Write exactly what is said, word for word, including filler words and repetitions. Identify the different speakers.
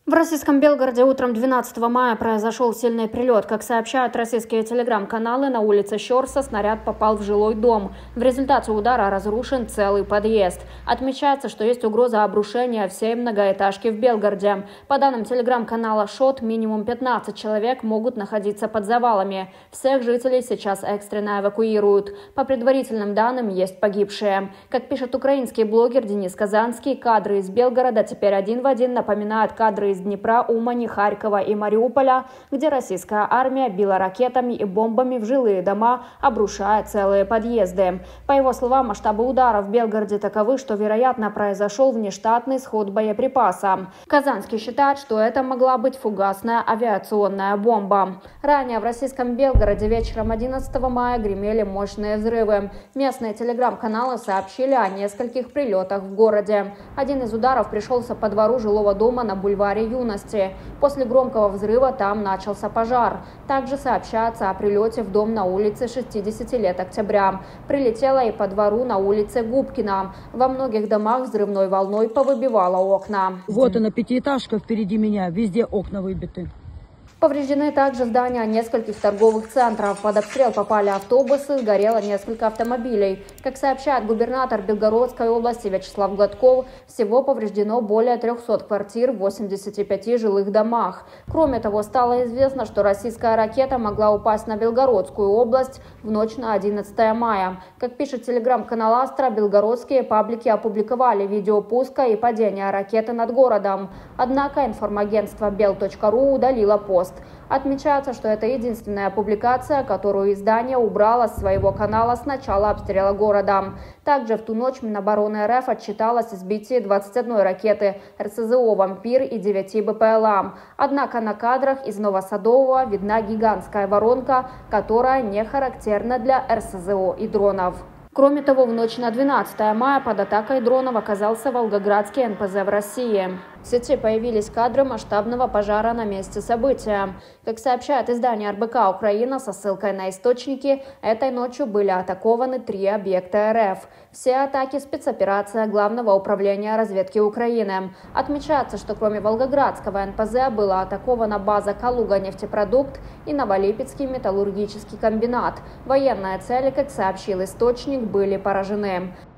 Speaker 1: В российском Белгороде утром двенадцатого мая произошел сильный прилет. Как сообщают российские телеграм-каналы, на улице Щорса снаряд попал в жилой дом. В результате удара разрушен целый подъезд. Отмечается, что есть угроза обрушения всей многоэтажки в Белгороде. По данным телеграм-канала ШОТ, минимум пятнадцать человек могут находиться под завалами. Всех жителей сейчас экстренно эвакуируют. По предварительным данным, есть погибшие. Как пишет украинский блогер Денис Казанский, кадры из Белгорода теперь один в один напоминают кадры из Днепра, Умани, Харькова и Мариуполя, где российская армия била ракетами и бомбами в жилые дома, обрушая целые подъезды. По его словам, масштабы удара в Белгороде таковы, что, вероятно, произошел внештатный сход боеприпаса. Казанский считает, что это могла быть фугасная авиационная бомба. Ранее в российском Белгороде вечером одиннадцатого мая гремели мощные взрывы. Местные телеграм-каналы сообщили о нескольких прилетах в городе. Один из ударов пришелся по двору жилого дома на бульваре Юности. После громкого взрыва там начался пожар. Также сообщается о прилете в дом на улице шестидесяти лет октября. Прилетело и по двору на улице Губкина. Во многих домах взрывной волной повыбивало окна.
Speaker 2: Вот она, пятиэтажка впереди меня, везде окна выбиты.
Speaker 1: Повреждены также здания нескольких торговых центров. Под обстрел попали автобусы, сгорело несколько автомобилей. Как сообщает губернатор Белгородской области Вячеслав Гладков, всего повреждено более трёхсот квартир в восьмидесяти пяти жилых домах. Кроме того, стало известно, что российская ракета могла упасть на Белгородскую область в ночь на одиннадцатое мая. Как пишет телеграм-канал Астра, белгородские паблики опубликовали видео пуска и падения ракеты над городом. Однако информагентство бел точка ру удалило пост. Отмечается, что это единственная публикация, которую издание убрало с своего канала с начала обстрела города. Также в ту ночь Минобороны РФ отчиталось о сбитии двадцати одной ракеты эр эс зэ о «Вампир» и девяти бэ пэ эл а. Однако на кадрах из Новосадового видна гигантская воронка, которая не характерна для эр эс зэ о и дронов. Кроме того, в ночь на двенадцатое мая под атакой дронов оказался Волгоградский эн пэ зэ в России. В сети появились кадры масштабного пожара на месте события. Как сообщает издание эр бэ ка Украина со ссылкой на источники, этой ночью были атакованы три объекта эр эф. Все атаки – спецоперация Главного управления разведки Украины. Отмечается, что кроме Волгоградского эн пэ зэ была атакована база Калуга нефтепродукт и Новолипецкий металлургический комбинат. Военные цели, как сообщил источник, были поражены.